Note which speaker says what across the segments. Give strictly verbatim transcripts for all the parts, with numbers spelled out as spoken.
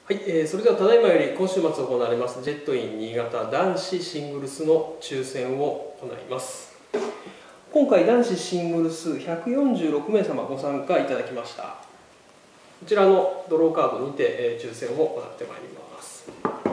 Speaker 1: はい、えー、それではただいまより今週末行われますジェットイン新潟男子シングルスの抽選を行います。今回男子シングルスひゃくよんじゅうろくめいさまご参加いただきました。こちらのドローカードにて、えー、抽選を行ってまいります。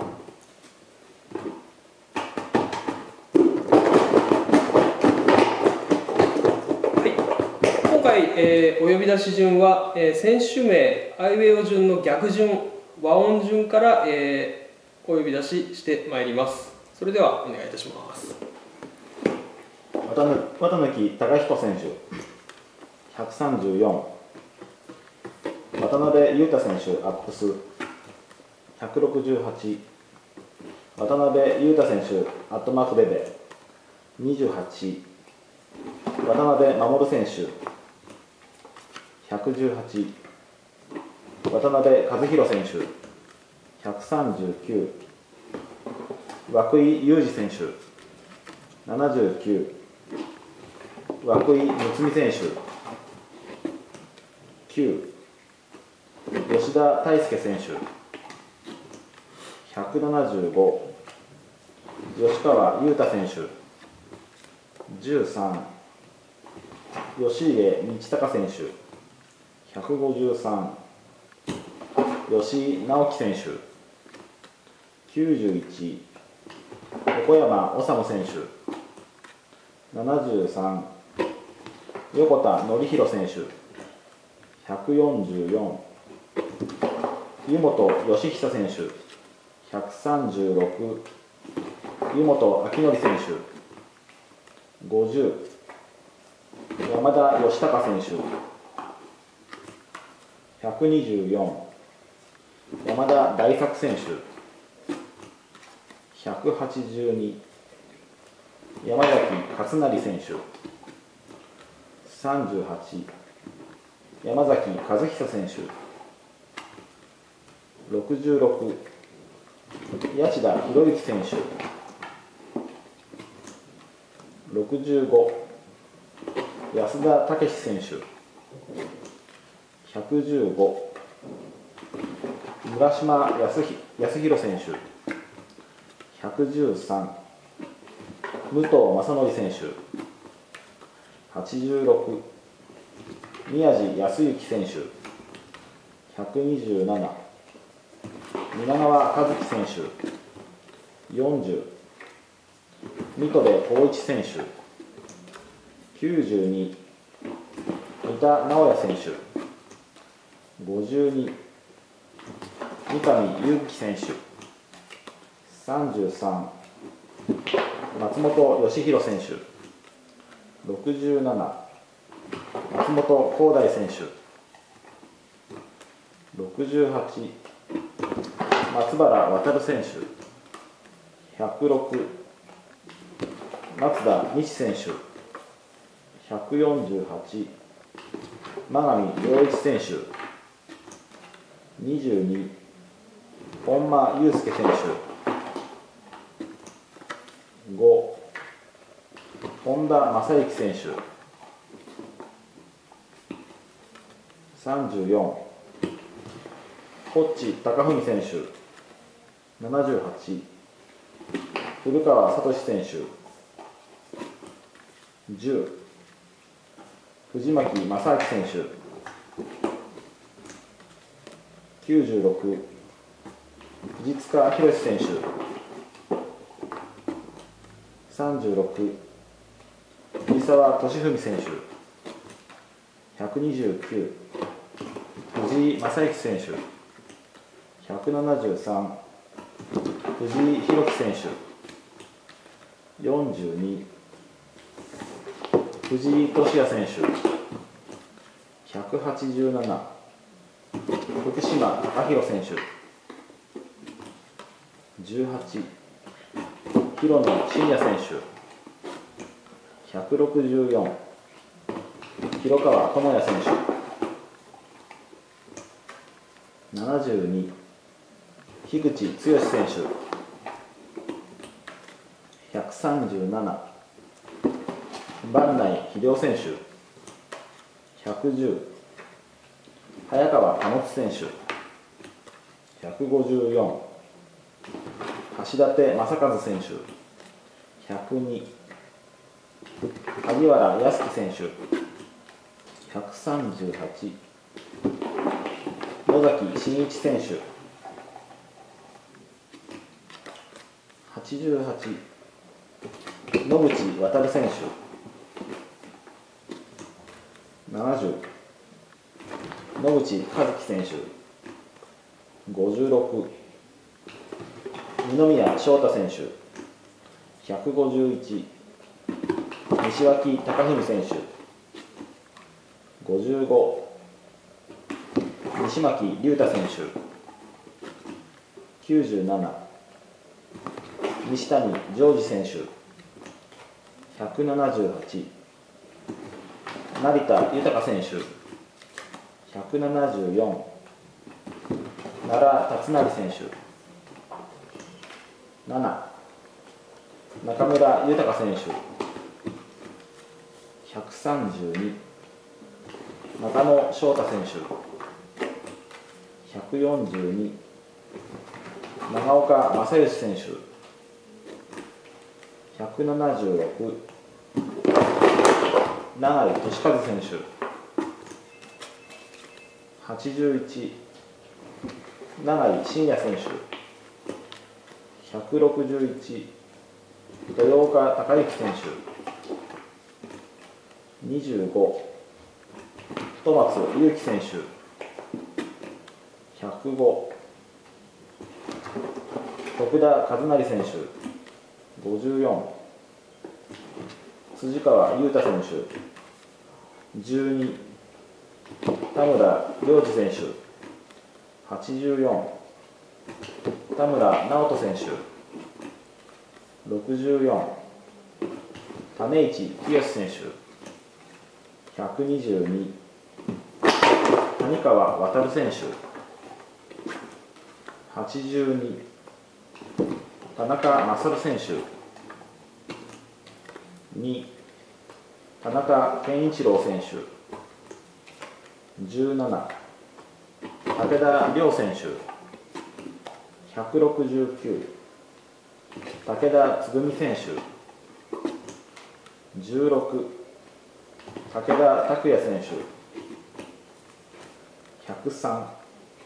Speaker 1: はい、今回、えー、お呼び出し順は、えー、選手名、アイウェイオ順の逆順、和音順から、えー、お呼び出ししてまいります。それではお願いいたします。
Speaker 2: 綿貫貴彦選手、ひゃくさんじゅうよん。渡辺裕太選手、アップス、ひゃくろくじゅうはち。渡辺裕太選手、アットマークベベ、にじゅうはち。渡辺守選手、ひゃくじゅうはち。渡辺和弘選手、ひゃくさんじゅうきゅう。涌井裕二選手、ななじゅうきゅう。涌井睦美選手、きゅう。吉田大輔選手、ひゃくななじゅうご。吉川裕太選手、じゅうさん。吉家道隆選手、ひゃくごじゅうさん。吉井直樹選手、きゅうじゅういち。横山修選手、ななじゅうさん。横田典弘選手、ひゃくよんじゅうよん。湯本義久選手、ひゃくさんじゅうろく。湯本明則選手、ごじゅう。山田義孝選手、ひゃくにじゅうよん。山田大作選手、ひゃくはちじゅうに。山崎勝成選手、さんじゅうはち。山崎和久選手、ろくじゅうろく。谷田博之選手、ろくじゅうご。安田武史選手、ひゃくじゅうご。村島康弘選手、ひゃくじゅうさん。武藤正則選手、はちじゅうろく。宮地康之選手、ひゃくにじゅうなな。皆川和樹選手、よんじゅう。水戸部浩一選手、きゅうじゅうに。三田直也選手、ごじゅうに。三上裕樹選手、さんじゅうさん。松本義弘選手、ろくじゅうなな。松本幸大選手、ろくじゅうはち。松原航選手、ひゃくろく。松田西選手、ひゃくよんじゅうはち。真上良一選手、にじゅうに。本間祐介選手、ご。本田正幸選手、さんじゅうよん。ホッチ貴文選手、ななじゅうはち。古川聡選手、じゅう。藤巻正明選手、きゅうじゅうろく。藤塚弘選手、さんじゅうろく。藤沢俊文選手、ひゃくにじゅうきゅう。藤井正幸選手、ひゃくななじゅうさん。藤井弘樹選手、よんじゅうに。藤井俊也選手、ひゃくはちじゅうなな。福島貴弘選手、じゅうはち。広野真也選手、ひゃくろくじゅうよん。広川智也選手、ななじゅうに。樋口剛選手、ひゃくさんじゅうなな。坂内秀夫選手、ひゃくじゅう。早川保選手、ひゃくごじゅうよん、橋立正和選手ひゃくに、萩原康樹選手ひゃくさんじゅうはち、野崎真一選手はちじゅうはち、野口航選手ななじゅう、野口和樹選手ごじゅうろく、二宮翔太選手ひゃくごじゅういち、西脇隆文選手ごじゅうご、西巻龍太選手きゅうじゅうなな、西谷ジョージ選手ひゃくななじゅうはち、成田豊選手ひゃくななじゅうよん、奈良達成選手なな、中村豊選手ひゃくさんじゅうに、中野翔太選手ひゃくよんじゅうに、長岡正義選手ひゃくななじゅうろく、永井俊和選手はちじゅういち、永井真也選手ひゃくろくじゅういち、豊岡孝之選手にじゅうご、戸松祐樹選手ひゃくご、徳田和成選手ごじゅうよん、辻川雄太選手じゅうに、田村良二選手はちじゅうよん、田村直人選手ろくじゅうよん、種市清選手ひゃくにじゅうに、谷川航選手はちじゅうに、田中勝選手に、田中健一郎選手じゅうなな、武田良選手ひゃくろくじゅうきゅう、武田つぐみ選手じゅうろく、武田拓也選手ひゃくさん、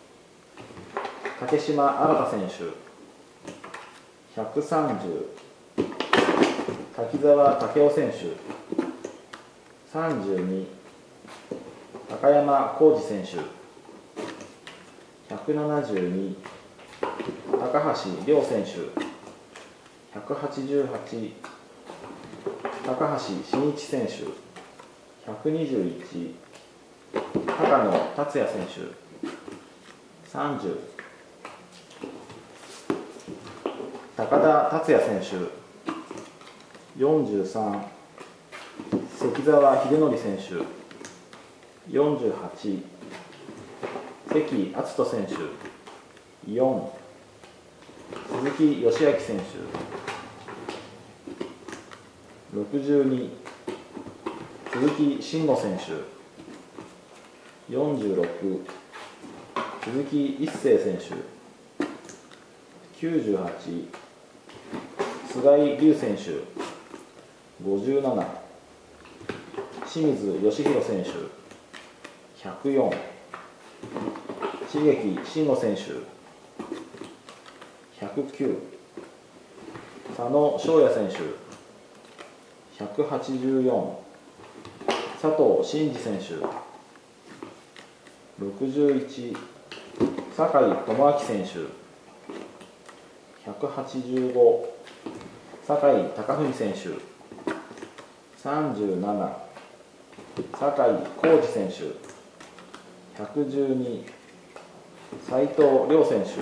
Speaker 2: 竹島新選手ひゃくさんじゅう、滝沢武雄選手さんじゅうに、高山浩二選手ひゃくななじゅうに、高橋亮選手ひゃくはちじゅうはち、高橋真一選手ひゃくにじゅういち、高野達也選手さんじゅう、高田達也選手よんじゅうさん、関澤秀則選手よんじゅうはち、関篤人選手よん、鈴木義明選手ろくじゅうに、鈴木慎吾選手よんじゅうろく、鈴木一誠選手きゅうじゅうはち、菅井龍選手ごじゅうなな、清水義弘選手ひゃくよん、茂木慎吾選手ひゃくきゅう、佐野翔也選手ひゃくはちじゅうよん、佐藤真二選手ろくじゅういち、酒井智明選手ひゃくはちじゅうご、酒井貴文選手さんじゅうなな、酒井浩二選手ひゃくじゅうに、斉藤亮選手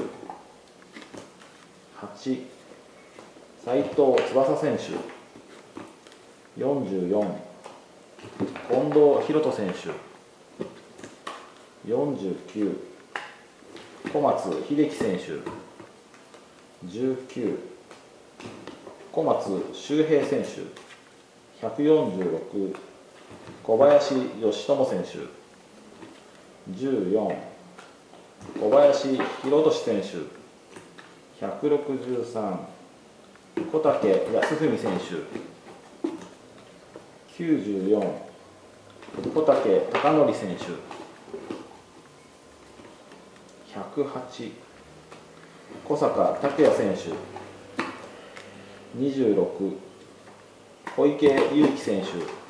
Speaker 2: はち、斉藤翼選手よんじゅうよん、近藤博人選手よんじゅうきゅう、小松秀樹選手じゅうきゅう、小松周平選手ひゃくよんじゅうろく、小林義友選手じゅうよん、 小林弘俊選手ひゃくろくじゅうさん、小竹康文選手きゅうじゅうよん、小竹貴則選手ひゃくはち、小坂拓也選手にじゅうろく、小池祐貴選手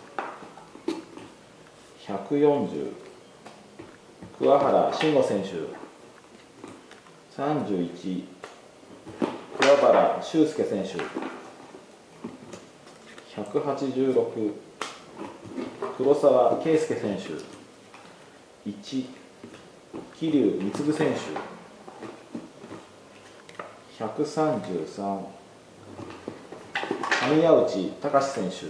Speaker 2: ひゃくよんじゅう、桑原慎吾選手さんじゅういち、桑原修介選手ひゃくはちじゅうろく、黒沢圭介選手いち、桐生貢選手ひゃくさんじゅうさん、神谷内隆選手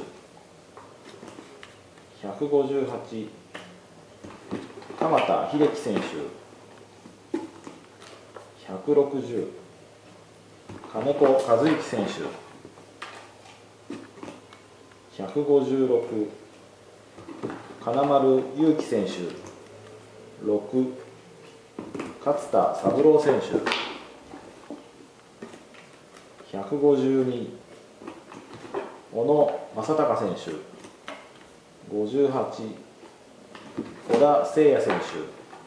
Speaker 2: ひゃくごじゅうはち、鎌田秀樹選手ひゃくろくじゅう、金子和之選手ひゃくごじゅうろく、金丸勇輝選手ろく、勝田三郎選手ひゃくごじゅうに、小野正孝選手ごじゅうはち、小田誠也選手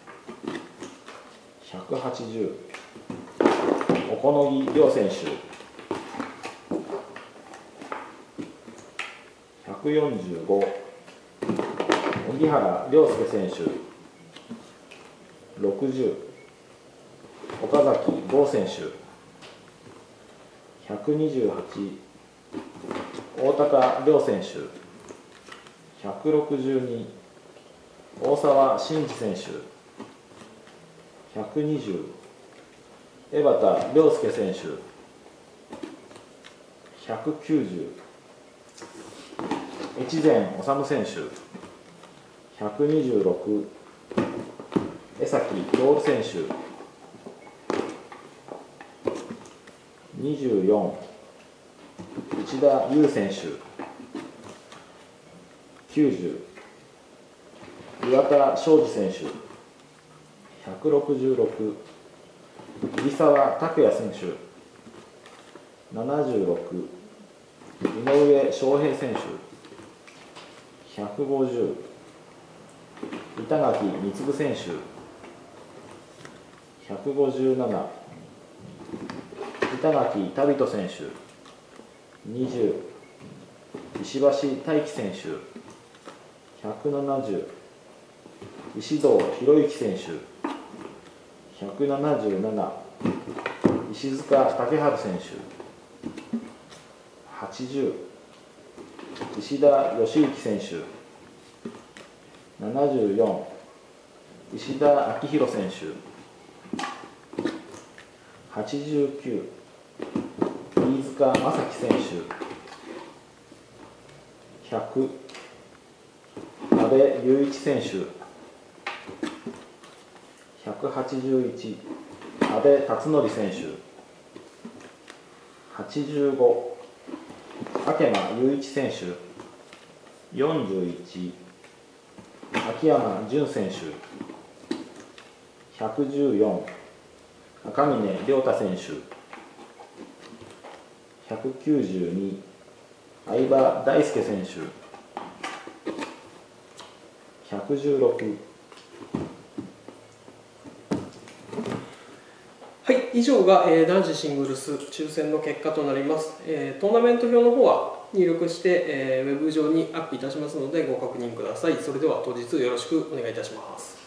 Speaker 2: ひゃくはちじゅう、小此木亮選手ひゃくよんじゅうご、荻原亮介選手ろくじゅう、岡崎剛選手ひゃくにじゅうはち、大高亮選手ひゃくろくじゅうに、大沢慎二選手ひゃくにじゅう、江端亮介選手ひゃくきゅうじゅう、越前修選手ひゃくにじゅうろく、江崎徹選手にじゅうよん、内田優選手きゅうじゅう、岩田昌司選手ひゃくろくじゅうろく、入澤拓也選手ななじゅうろく、井上翔平選手ひゃくごじゅう、板垣貢選手ひゃくごじゅうなな、板垣旅人選手にじゅう、石橋大輝選手ひゃくななじゅう、石堂博之選手ひゃくななじゅうなな、石塚武春選手はちじゅう、石田義行選手ななじゅうよん、石田明宏選手はちじゅうきゅう、飯塚将希選手ひゃく、阿部雄一選手ひゃくはちじゅういち、阿部辰徳選手はちじゅうご、明間雄一選手よんじゅういち、秋山純選手ひゃくじゅうよん、赤嶺亮太選手ひゃくきゅうじゅうに、相葉大輔選手ひゃくじゅうろく。
Speaker 1: はい、以上が、えー、男子シングルス抽選の結果となります。えー、トーナメント表の方は入力して、えー、ウェブ上にアップいたしますのでご確認ください。それでは当日よろしくお願いいたします。